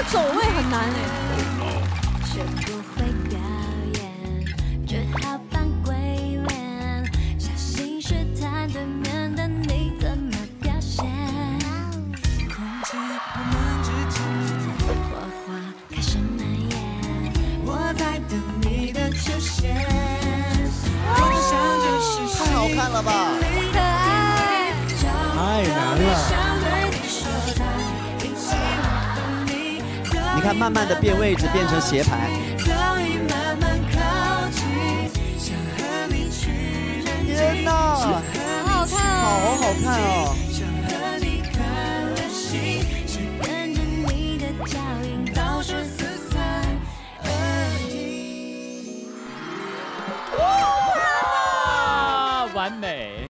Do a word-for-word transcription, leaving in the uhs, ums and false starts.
走位很难哎。 学不会表演，只好扮鬼脸，小心试探对面的你怎么表现。空气我们之间，火花开始蔓延，我在等你的出现。 太好看了吧！ 可爱， 太难了。 你看，慢慢的变位置，变成斜排。天哪， 好好看哦， 好好看哦！ 哇，完美。